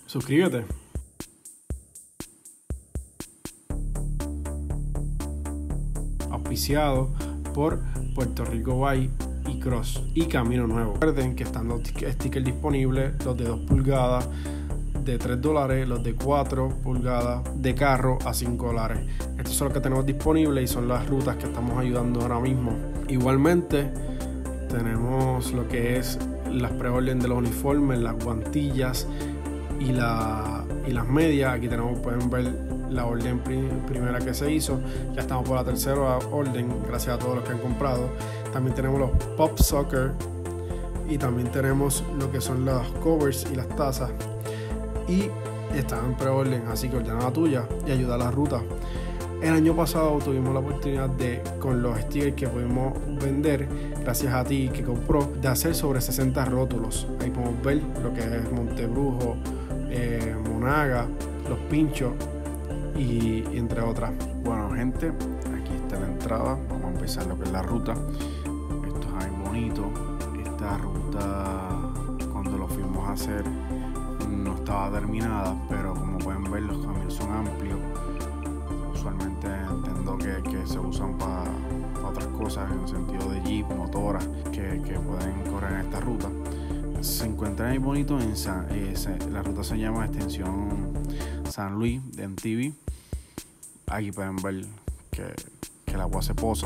Suscríbete. Auspiciado por Puerto Rico Bay y Cross y Camino Nuevo. Recuerden que están los stickers disponibles, los de 2 pulgadas de $3, los de 4 pulgadas de carro a $5. Estos son los que tenemos disponibles y son las rutas que estamos ayudando ahora mismo. Igualmente tenemos lo que es las preorden de los uniformes, las guantillas y las medias. Aquí pueden ver la orden primera que se hizo. Ya estamos por la tercera orden, gracias a todos los que han comprado. También tenemos los Pop Soccer y también tenemos lo que son los covers y las tazas, y están en preorden, así que ordena la tuya y ayuda a la ruta. El año pasado tuvimos la oportunidad de, con los stickers que pudimos vender, gracias a ti que compró, de hacer sobre 60 rótulos. Ahí podemos ver lo que es Montebrujo, Monaga, Los Pinchos y entre otras. Bueno, gente, aquí está la entrada. Vamos a empezar lo que es la ruta. Esto es ahí bonito. Esta ruta, cuando lo fuimos a hacer, no estaba terminada, pero como pueden ver, los caminos son amplios. Usualmente entiendo que se usan para otras cosas, en el sentido de jeep, motoras que pueden correr en esta ruta. Se encuentra ahí bonito la ruta se llama Extensión San Luis de MTV. Aquí pueden ver que el agua se posa.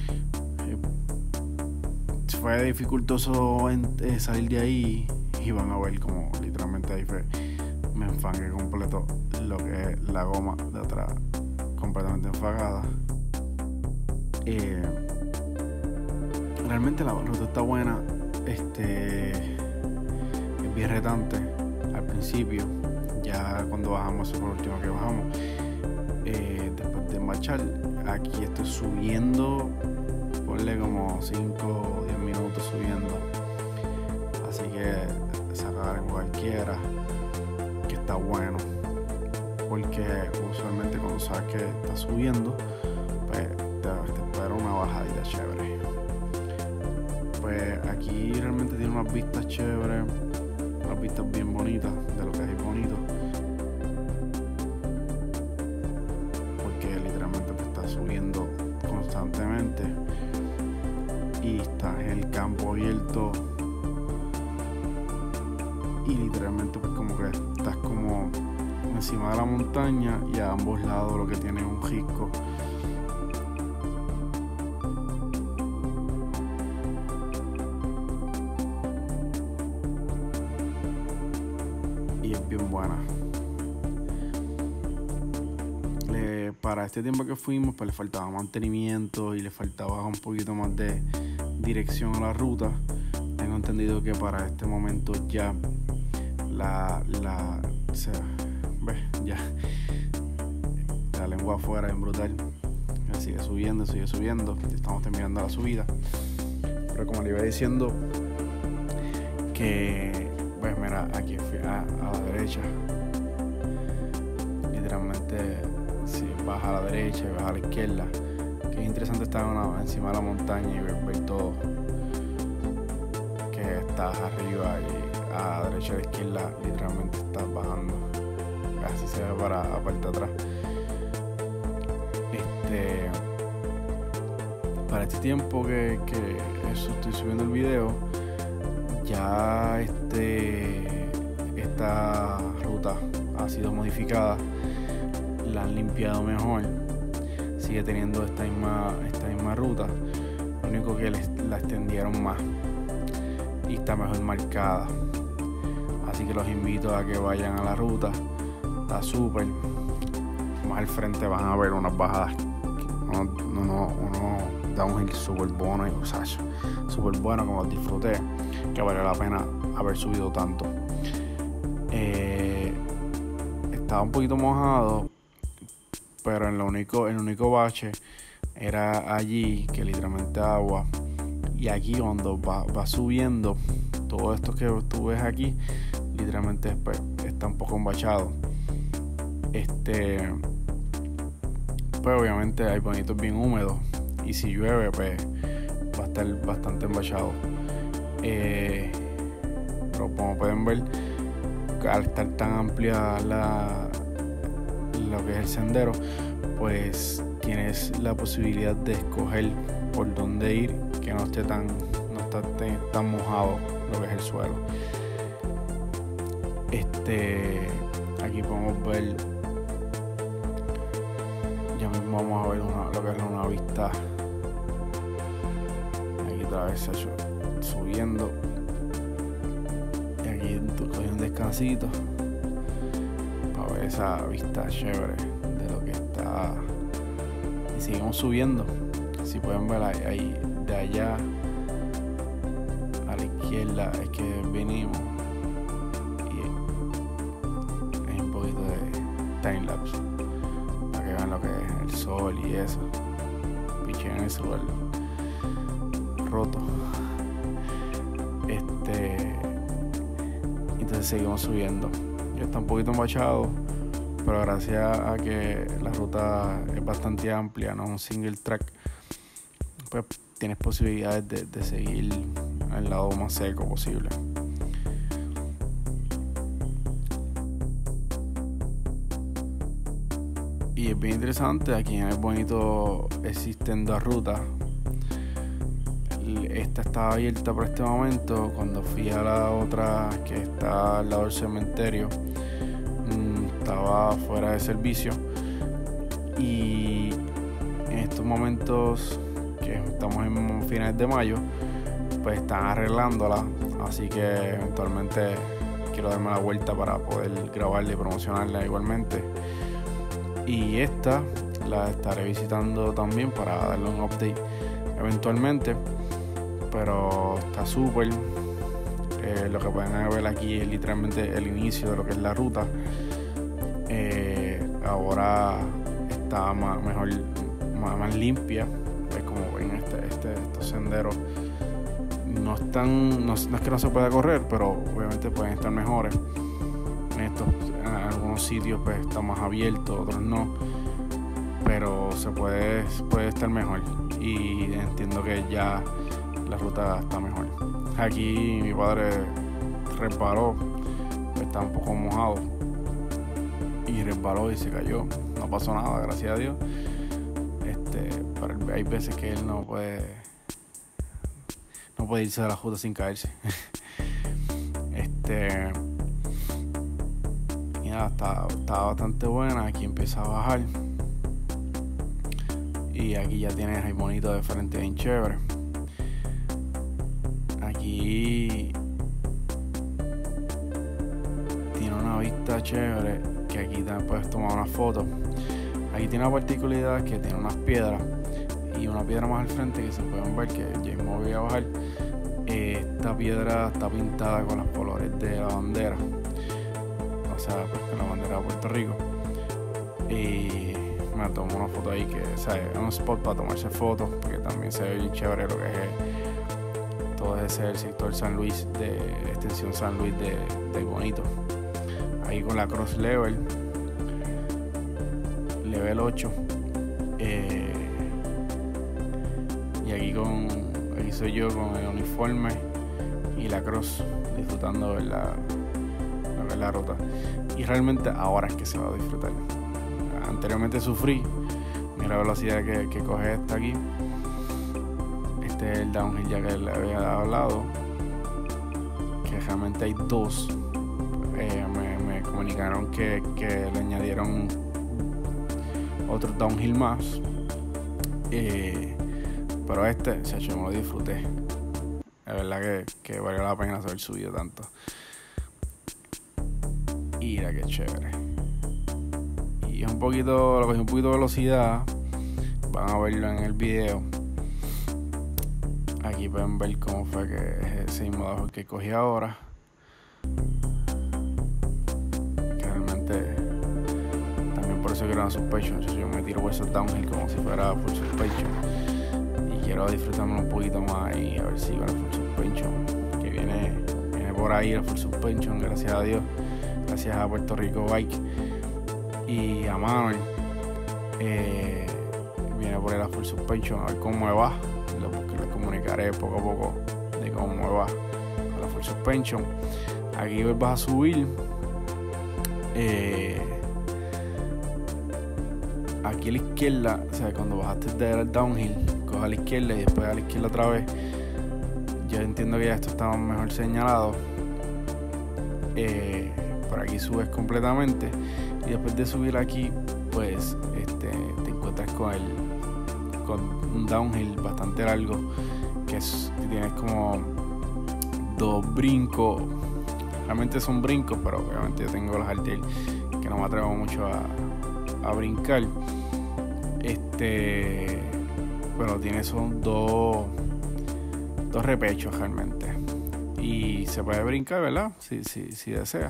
Fue dificultoso salir de ahí, y van a ver como literalmente ahí me enfangué completo, lo que es la goma de atrás completamente enfagada. Realmente la ruta está buena. Es bien retante al principio. Ya cuando bajamos, eso fue lo último que bajamos, después de marchar, aquí estoy subiendo, ponle como 5 o 10 minutos subiendo, así que sacar en cualquiera, que está bueno, porque usualmente cuando sabes que está subiendo, pues te espera una bajadita chévere. Pues aquí realmente tiene unas vistas chéveres, unas vistas bien bonitas de lo que es bonito, porque literalmente te está subiendo constantemente y estás en el campo abierto, y literalmente pues como que estás como encima de la montaña, y a ambos lados lo que tiene es un risco. Y es bien buena. Para este tiempo que fuimos, pues le faltaba mantenimiento y le faltaba un poquito más de dirección a la ruta. Tengo entendido que para este momento ya ya la lengua afuera es brutal. Sigue subiendo. Estamos terminando la subida. Pero como le iba diciendo, que pues mira, aquí fui a la derecha. Literalmente, si vas a la derecha y vas a la izquierda, que es interesante estar encima de la montaña y ver todo, que estás arriba, y a la derecha y a la izquierda literalmente estás bajando, casi se ve para la parte de atrás. Para este tiempo que eso estoy subiendo el video, ya esta ruta ha sido modificada, la han limpiado mejor, sigue teniendo esta misma ruta, lo único que la extendieron más y está mejor marcada, así que los invito a que vayan a la ruta. Está súper. Más al frente van a ver unas bajadas, uno downhill súper bueno, o sea, súper bueno, como disfruté, que valió la pena haber subido tanto. Estaba un poquito mojado, pero el único bache era allí, que literalmente agua, y aquí cuando va subiendo, todo esto que tú ves aquí literalmente después está un poco embachado. Pues obviamente hay bonitos bien húmedos, y si llueve pues va a estar bastante embachado. Pero como pueden ver, que al estar tan amplia lo que es el sendero, pues tienes la posibilidad de escoger por dónde ir, que no esté tan mojado lo que es el suelo. Aquí podemos ver, ya mismo vamos a ver lo que es una vista. Aquí otra vez subiendo, y aquí cogí un descansito para ver esa vista chévere de lo que está. Y seguimos subiendo. Si pueden ver ahí de allá a la izquierda es que venimos, y hay un poquito de timelapse para que vean lo que es el sol y eso. Piché en el suelo roto. Entonces seguimos subiendo. Ya está un poquito embachado, pero gracias a que la ruta es bastante amplia, no es un single track, pues tienes posibilidades de seguir al lado más seco posible. Y es bien interesante, aquí en el Bonito existen dos rutas. Esta estaba abierta por este momento. Cuando fui a la otra, que está al lado del cementerio, estaba fuera de servicio. Y en estos momentos, que estamos en finales de mayo, pues están arreglándola, así que eventualmente quiero darme la vuelta para poder grabarla y promocionarla igualmente. Y esta la estaré visitando también para darle un update eventualmente, pero está súper. Lo que pueden ver aquí es literalmente el inicio de lo que es la ruta. Ahora está mejor, más limpia. Es como ven, estos senderos no es que no se pueda correr, pero obviamente pueden estar mejores. En algunos sitios pues está más abierto, otros no, pero se puede estar mejor, y entiendo que ya la ruta está mejor. Aquí mi padre resbaló, está un poco mojado y resbaló y se cayó. No pasó nada, gracias a Dios. Pero hay veces que él no puede irse de la ruta sin caerse. Y nada, está bastante buena. Aquí empieza a bajar, y aquí ya tienes el Bonito de frente, bien chévere. Aquí tiene una vista chévere, que aquí también puedes tomar una foto. Aquí tiene una particularidad, que tiene unas piedras, y una piedra más al frente que se pueden ver, que ya mismo voy a bajar. Esta piedra está pintada con los colores de la bandera, o sea, pues con la bandera de Puerto Rico. Y me tomo una foto ahí, que es un spot para tomarse fotos, porque también se ve bien chévere lo que es todo ese el sector San Luis, de extensión San Luis de Bonito. Ahí con la cross level 8, y aquí soy yo con el uniforme y la cross, disfrutando de la ruta. Y realmente ahora es que se va a disfrutar. Anteriormente sufrí. Mira la velocidad que coge esta aquí. Este es el downhill ya que le había hablado, que realmente hay dos. Me comunicaron que le añadieron otro downhill más, pero yo me lo disfruté. La verdad que valió la pena haber subido tanto. Y mira qué chévere. Y es lo cogí un poquito de velocidad. Van a verlo en el video. Aquí pueden ver cómo fue que ese mismo downhill que cogí ahora, que realmente también por eso quiero una suspension. Yo me tiro por esos downhill como si fuera full suspension, y quiero disfrutármelo un poquito más, y a ver si con la full suspension que viene por ahí, la full suspension, gracias a Dios, gracias a Puerto Rico Bike y a Manuel, viene por ahí la full suspension. A ver cómo me va. Les comunicaré poco a poco de cómo me va con la full suspension. Aquí vas a subir Aquí a la izquierda, o sea, cuando bajaste del downhill, coges a la izquierda y después a la izquierda otra vez. Yo entiendo que ya esto está mejor señalado. Por aquí subes completamente y después de subir aquí, pues te encuentras con un downhill bastante largo, que tienes como 2 brincos. Realmente son brincos, pero obviamente yo tengo los Hardtail que no me atrevo mucho a brincar. Pero tiene son dos repechos realmente. Y se puede brincar, ¿verdad? Si desea.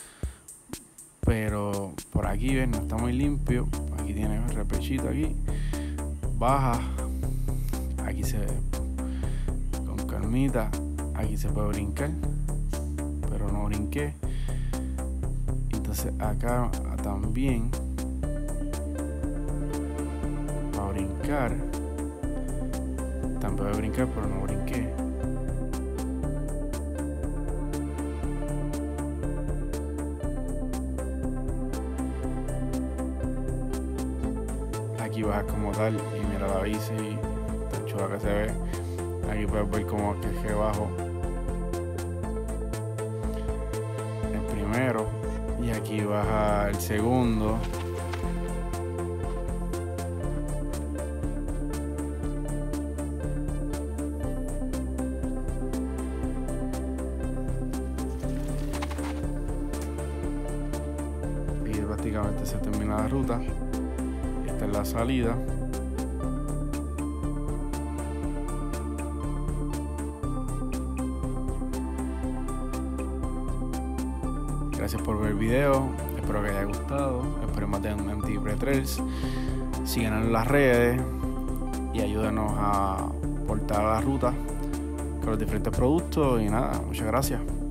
Pero por aquí, ven, no está muy limpio. Aquí tiene el repechito aquí. Baja. Aquí se ve con calmita. Aquí se puede brincar. Pero no brinqué. Entonces acá también. Para brincar. También voy a brincar, pero no brinqué. Aquí bajas como tal y mira la bici tan chula que se ve. Aquí puedes ver como que bajo el primero y aquí baja el segundo. Y prácticamente se termina la ruta. Esta es la salida. Gracias por ver el video, espero que haya gustado, esperemos que tengan MTB Trails. Síganos en las redes y ayúdenos a portar la ruta con los diferentes productos y nada, muchas gracias.